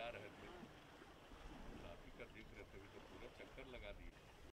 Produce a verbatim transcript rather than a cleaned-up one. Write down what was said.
जा रहे थे, आप ही का देख रहे थे, अभी तो पूरा चक्कर लगा दिए।